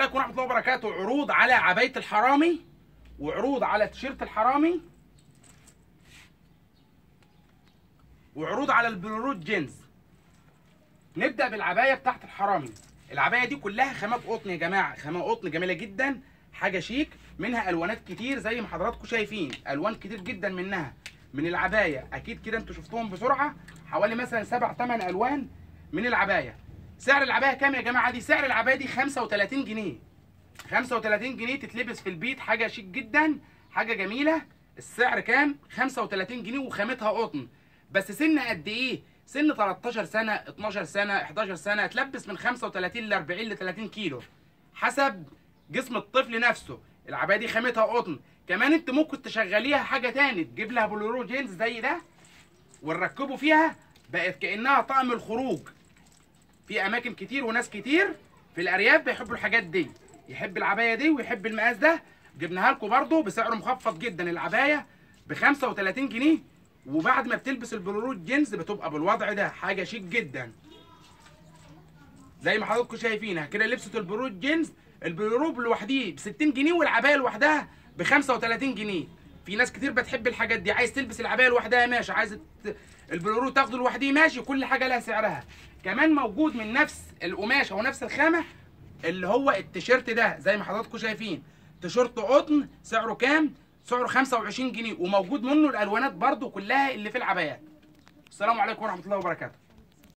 عليكم ورحمة الله وبركاته. عروض على عباية الحرامي وعروض على تيشيرت الحرامي وعروض على البلورود جينز. نبدأ بالعباية بتاعت الحرامي. العباية دي كلها خامات قطن يا جماعة، خامات قطن جميلة جدا، حاجة شيك، منها ألوانات كتير زي ما حضراتكم شايفين، ألوان كتير جدا منها من العباية. أكيد كده أنتوا شفتوهم بسرعة، حوالي مثلا 7 8 ألوان من العباية. سعر العباية كام يا جماعة؟ دي سعر العباية دي 35 جنيه. 35 جنيه تتلبس في البيت، حاجة شيك جدا، حاجة جميلة. السعر كام؟ 35 جنيه وخامتها قطن. بس سن قد إيه؟ سن 13 سنة، 12 سنة، 11 سنة، تلبس من 35 ل 40 ل 30 كيلو حسب جسم الطفل نفسه. العباية دي خامتها قطن. كمان انت ممكن تشغليها حاجة تاني، تجيب لها بلورو جينز زي ده ونركبه فيها، بقت كأنها طقم الخروج. في أماكن كتير وناس كتير في الأرياف بيحبوا الحاجات دي، يحب العباية دي ويحب المقاس ده. جبناها لكم برضه بسعر مخفض جدا. العباية ب 35 جنيه، وبعد ما بتلبس البلورو جينز بتبقى بالوضع ده، حاجة شيك جدا زي ما حضراتكم شايفينها كده. لبسة البلورو جينز، البلورو لوحديه ب 60 جنيه والعباية لوحدها ب 35 جنيه. في ناس كتير بتحب الحاجات دي، عايز تلبس العباية لوحدها ماشي، عايز البلورو تاخده لوحديه ماشي، كل حاجة لها سعرها. كمان موجود من نفس القماش او نفس الخامة اللي هو التيشيرت ده زي ما حضراتكم شايفين، تيشيرت قطن. سعره كام؟ سعره 25 جنيه، وموجود منه الالوانات برضو كلها اللي في العبايات. السلام عليكم ورحمة الله وبركاته.